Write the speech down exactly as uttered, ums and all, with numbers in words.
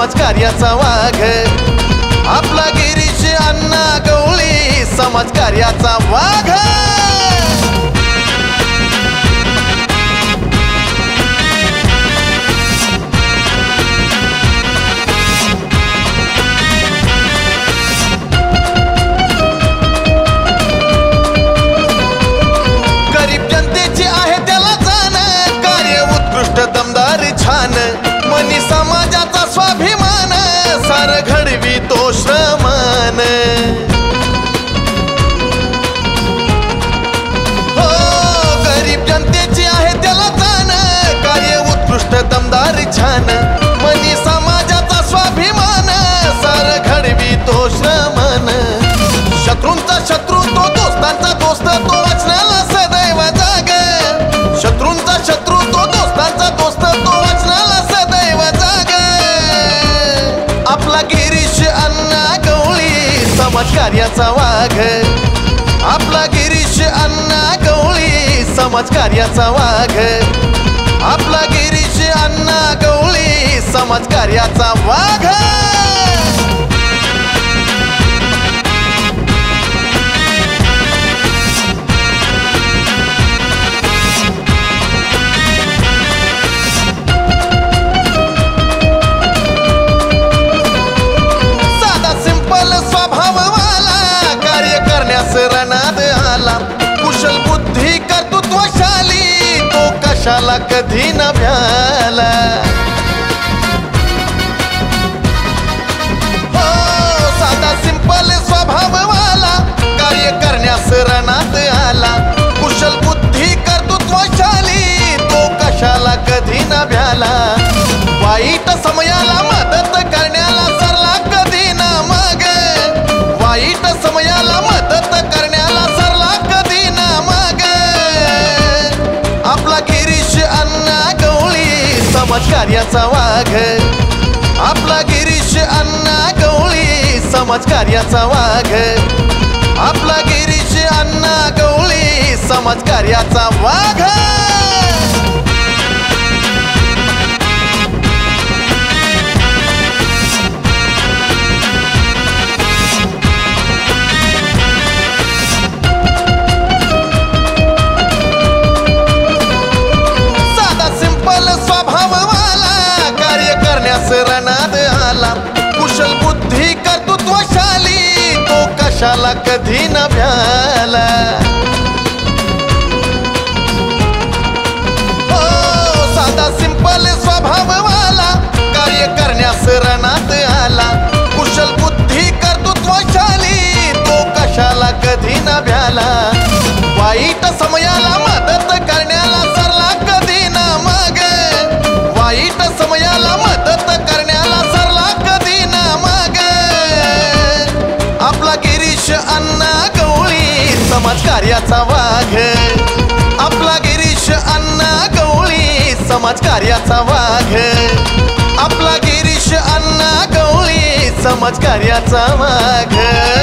समाजकार्याचा वाघ, आपला गिरीश अण्णा गवळी समाजकार्याचा वाघ। गरीब जनतेची आहे त्याला जाण, कार्य उत्कृष्ट दमदार छान, मनी समाजाचा स्वाभिमान, सार घडवी तो श्रमान। हो गरीब जनतेची आहे त्याला जाण, कार्य उत्कृष्ट दमदार छान, मनी समाजाचा स्वाभिमान, सार घडवी तो श्रमान। शत्रूंचा शत्रू तो दोस्तांचा दोस्त, तो वाचनाला सदैव जाग, शत्रूंचा शत्रू तो दोस्तांचा दोस्त, तो वाचनाला सदैव जाग। आपला गिरीश अण्णा गवळी समाजकार्याचा वाघ, आपला गिरीश अण्णा गवळी समाजकार्याचा वाघ, आपला गिरीश अण्णा गवळी समाजकार्याचा वाघ। रणात आला कुशल बुद्धी कर्तृत्वशाली, तो कशाला कधी न भ्याला। हो साधा सिंपल स्वभाववाला, कार्य करण्यास रणात आला कुशल बुद्धी कर्तृत्वशाली, तो कशाला कधी न भ्याला। वाईट समयाला मदत करण्याला सरला कधी न माग, वाईट समयाला मदत करण्याला सरला कधी न माग। आपला गिरीश अण्णा गवळी समाजकार्याचा वाघ, आपला गिरीश अण्णा गवळी समाजकार्याचा वाघ, आपला गिरीश अण्णा गवळी समाजकार्याचा वाघ। रणात आला कुशल बुद्धी कर्तृत्वशाली, तो कशाला कधी न भ्याला। हो साधा सिंपल स्वभाववाला, कार्य करण्यास रणात आला कुशल बुद्धी कर्तृत्वशाली, तो कशाला कधी न भ्याला। वाईट समयाला मदत करण्याला सरला कधी न माग, वाईट समयाला मदत करण्याला सरला कधी न माग। आपला गिरीश अण्णा गवळी समाजकार्याचा वाघ, आपला गिरीश अण्णा गवळी समाजकार्याचा वाघ, आपला गिरीश अण्णा गवळी समाजकार्याचा वाघ।